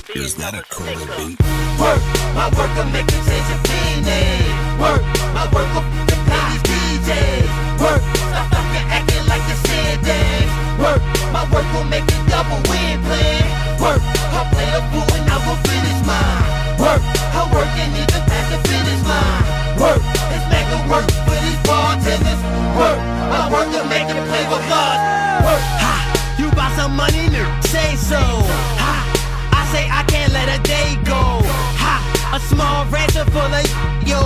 Is that a Coda beat? Work, my work will make you change your feenage. Work, my work will pay these DJs. Work, stop fucking acting like you said dance. Work, my work will make you double win plan. Work, I'll play the fool and I will finish mine. Work, I'll work and even past the finish line. Work, it's mega work for these bartenders. Work, my work will make you play with God. Work, ha, you bought some money new, say so. Ha, I say I can't let a day go. Ha, a small rancher full of yo.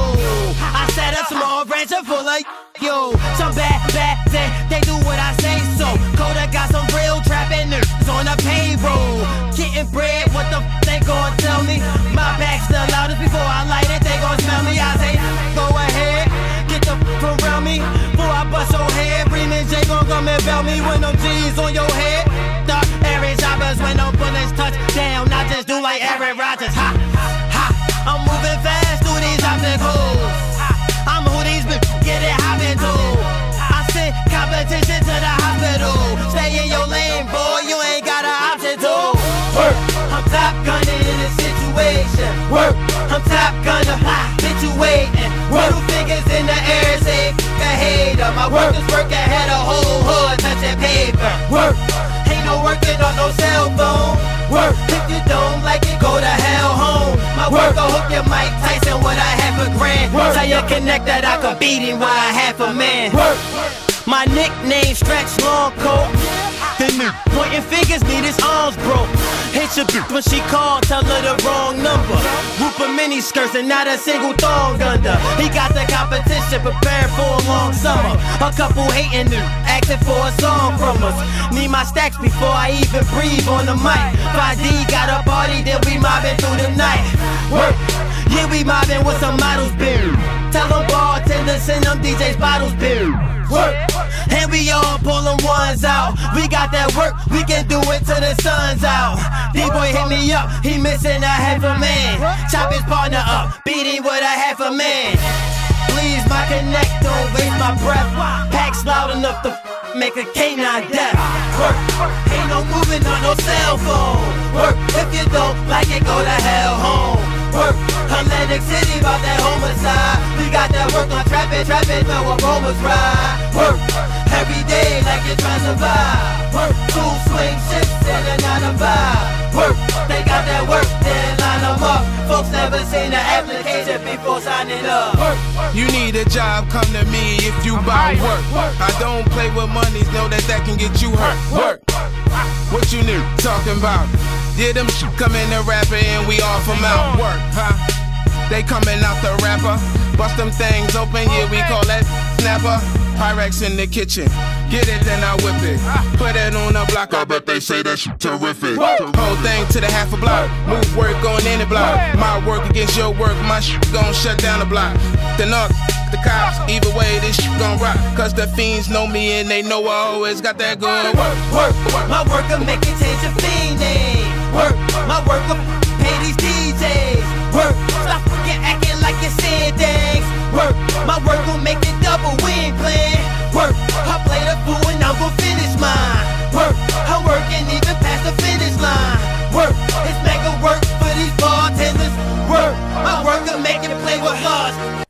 I said a small rancher full of yo. Some bad they do what I say so. Coda got some real trapping niggas on the payroll. Getting bread, what the they gon' tell me? My back's the loudest before I light it, they gon' smell me. I say, go ahead, get the around me. Before I bust your head, Freeman J gon' come and bell me with no G's on your head. Dark area shoppers when no bullets touch down. I just do like Aaron Rodgers. Ha, ha, I'm moving fast through these obstacles. I'm who these bitches get it hopping to. I send competition to the hospital. Stay in your lane, boy, you ain't got an option to. Work, I'm top gunning in this situation. Work, I'm top gunner, situating. Middle fingers in the air, say a hater. My workers work ahead of whole hood, touching paper. Work, ain't no working on no cell phone. Work, if you don't like it, go to hell home. My work will hook your Mike Tyson with a $100,000. Tell your connect that I could beat him while I half a man. Work, my nickname Stretch Long Coat. The new pointing fingers need his arms broke. Hit your bitch when she called, tell her the wrong number. Group of mini skirts and not a single thong under. He got the competition prepared for a long summer. A couple hating new, asking for a song from us. Need my stacks before I even breathe on the mic. 5D got a party, then we mobbing through the night. Work, yeah we mobbing with some models beer. Tell them bartenders send them DJs bottles beer. Work, and we all pulling ones out. We got that work, we can do it till the sun's out. D-boy hit me up, he missing a half a man. Chop his partner up, beat him with a half a man. Please my connect, don't waste my breath. Packs loud enough to make a canine death. Work, ain't no moving on no cell phone. Work, if you don't like it, go to hell home. Work, Atlantic City about that homicide. We got that work on trapping, no aromas ride. Work, every day like you're trying to survive. Work, 2 swing shifts and a 9 to 5. Work, they got that work, then line them up. Folks never seen the application before signing up. Work, you need a job, come to me if you buy work. I don't play with money, know that can get you hurt. Work, what you need talking about? Yeah, them coming to rapper and we off them out. Work, huh? They coming out the rapper. Bust them things open, yeah, we call that snapper. Pyrex in the kitchen. Get it, then I whip it. Put it on the block, I bet they say that shit terrific. Whole thing to the half a block. Move work on any block. My work against your work, my shit gon' shut down the block. The knock, the cops, either way this shit gon' rock. Cause the fiends know me and they know I always got that good work. My work will make you change your fiend name. Work, my work will pay these DJs. Work, stop fucking acting like you said things. Work, my work will make you double win plan. Work, I play the fool and I'm gon' finish mine. Work, I work and even past the finish line. Work, it's mega work for these bartenders. Work, my work will make you play with us.